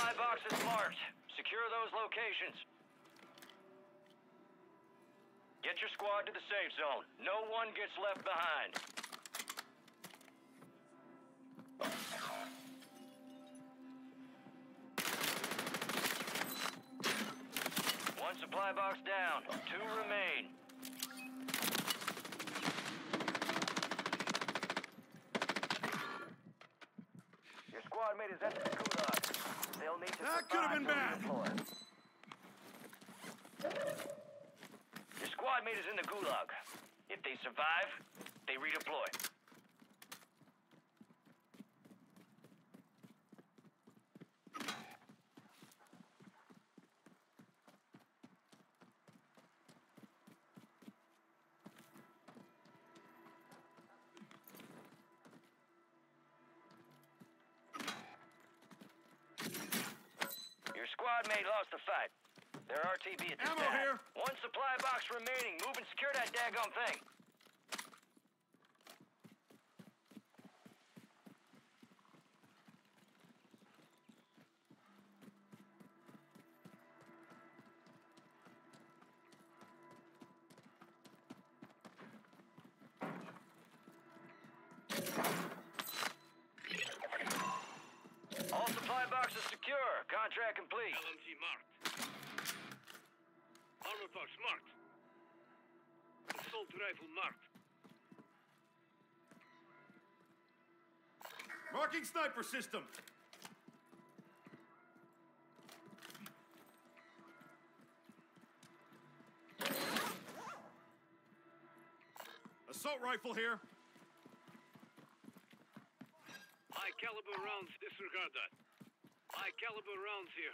supply boxes marked. Secure those locations. Get your squad to the safe zone. No one gets left behind. One supply box down. 2 remain. Your squad mate is entered the gulag. They'll need to That could have been bad. Your squad mate is in the gulag. If they survive, they redeploy. Your squad mate lost the fight. They're RTB at this Ammo time. here. 1 supply box remaining. Move and secure that daggone thing. All supply boxes secure. Contract complete. LMG marked. Armor box marked. Assault rifle marked. Marking sniper system. Assault rifle here. High caliber rounds, disregard that. High caliber rounds here.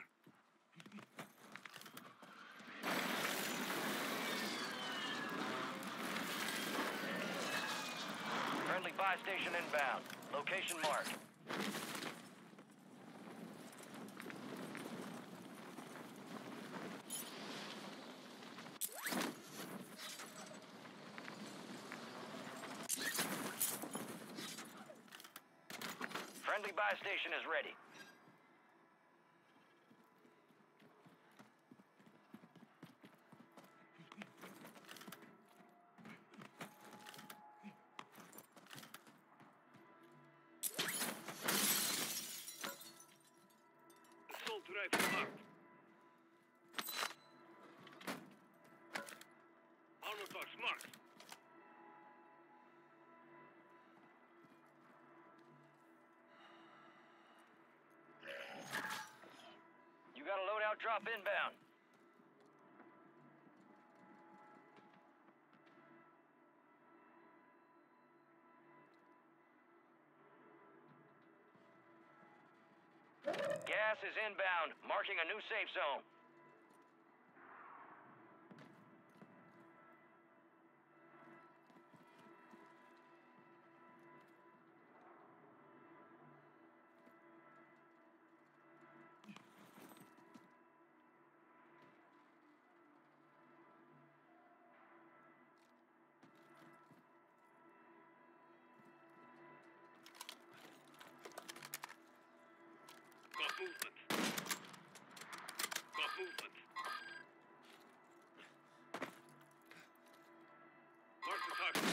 Friendly buy station inbound. Location marked. Friendly buy station is ready. Assault rifle marked. Armor box marked. You got a loadout drop inbound. Gas is inbound, marking a new safe zone. Got movement. Got movement. Mark the target.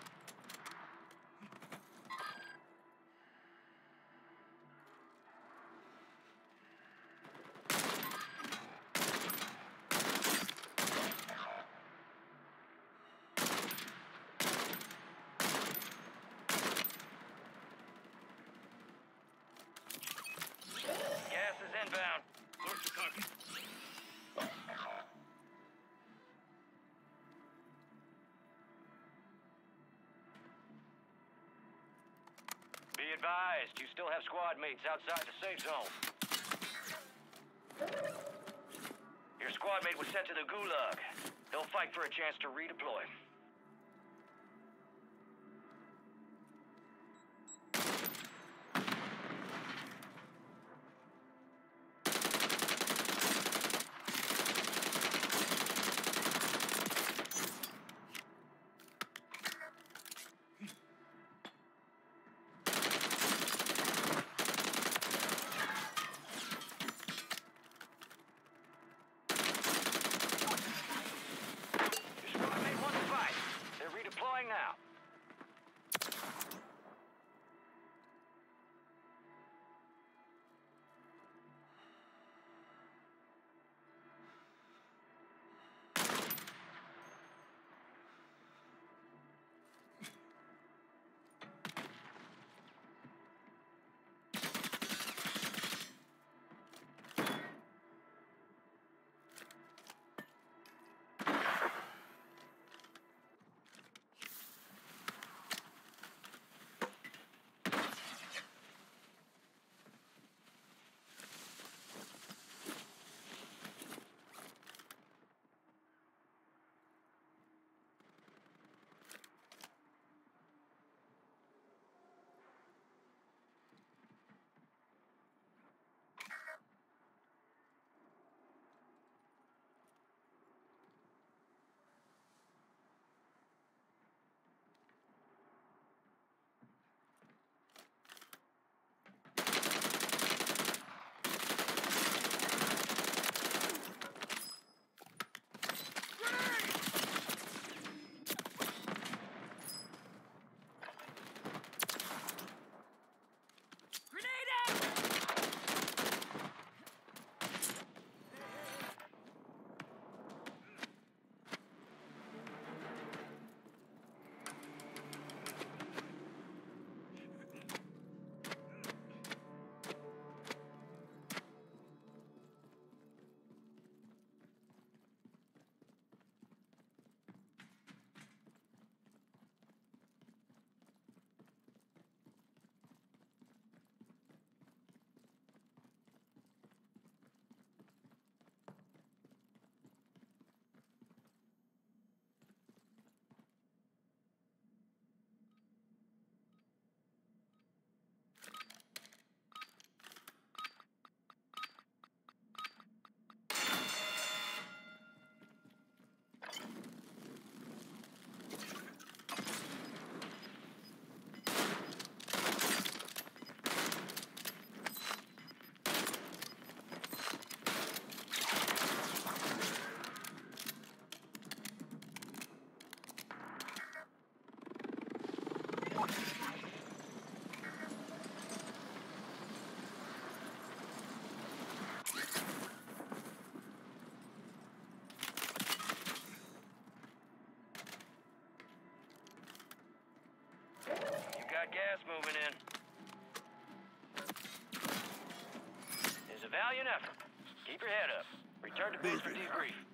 Gas is inbound. Mark the target. Be advised, you still have squad mates outside the safe zone. Your squad mate was sent to the gulag. They'll fight for a chance to redeploy. You got gas moving in. It's a valiant effort. Keep your head up. Return to base for debrief.